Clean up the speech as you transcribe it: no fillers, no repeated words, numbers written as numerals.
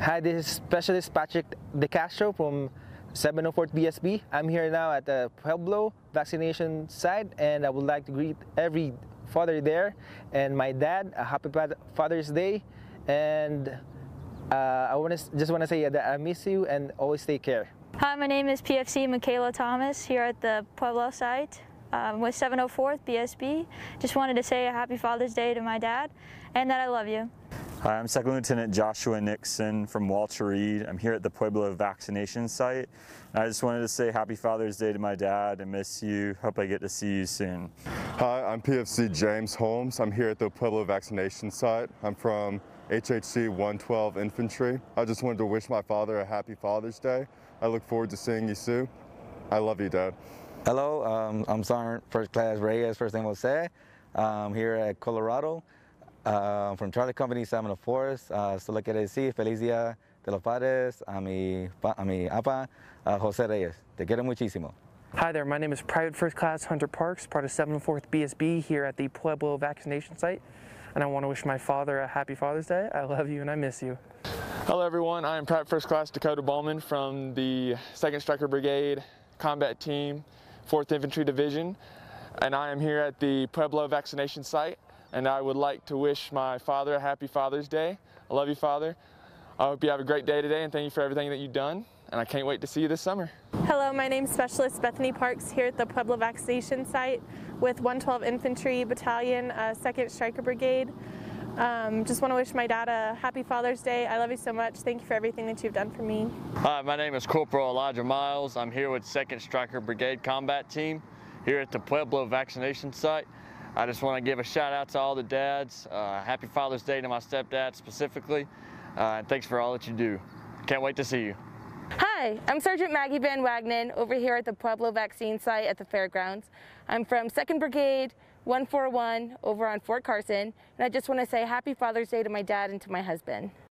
Hi, this is Specialist Patrick De Castro from 704th BSB. I'm here now at the Pueblo vaccination site, and I would like to greet every father there and my dad a happy Father's Day. And I just want to say that I miss you and always take care. Hi, my name is PFC Michaela Thomas here at the Pueblo site with 704th BSB. Just wanted to say a happy Father's Day to my dad and that I love you. Hi, I'm Second Lieutenant Joshua Nixon from Walter Reed. I'm here at the Pueblo vaccination site. I just wanted to say happy Father's Day to my dad. I miss you. Hope I get to see you soon. Hi, I'm PFC James Holmes. I'm here at the Pueblo vaccination site. I'm from HHC 112 Infantry. I just wanted to wish my father a happy Father's Day. I look forward to seeing you soon. I love you, Dad. Hello, I'm Sergeant First Class Reyes, first name Jose. I'm here at Colorado. From Charlie Company 704th, solo quiere decir feliz día de los padres a mi apa, Jose Reyes. Te quiero muchísimo. Hi there, my name is Private First Class Hunter Parks, part of 704th BSB here at the Pueblo vaccination site. And I want to wish my father a happy Father's Day. I love you and I miss you. Hello everyone, I am Private First Class Dakota Bowman from the 2nd Stryker Brigade Combat Team, 4th Infantry Division. And I am here at the Pueblo vaccination site. And I would like to wish my father a happy Father's Day. I love you, Father. I hope you have a great day today, and thank you for everything that you've done. And I can't wait to see you this summer. Hello, my name is Specialist Bethany Parks here at the Pueblo vaccination site with 112 Infantry Battalion, 2nd Stryker Brigade. Just want to wish my dad a happy Father's Day. I love you so much. Thank you for everything that you've done for me. Hi, my name is Corporal Elijah Miles. I'm here with 2nd Stryker Brigade Combat Team here at the Pueblo vaccination site. I just want to give a shout out to all the dads. Happy Father's Day to my stepdad specifically. And thanks for all that you do. Can't wait to see you. Hi, I'm Sergeant Maggie Van Wagnen over here at the Pueblo vaccine site at the fairgrounds. I'm from 2nd Brigade 141 over on Fort Carson, and I just want to say happy Father's Day to my dad and to my husband.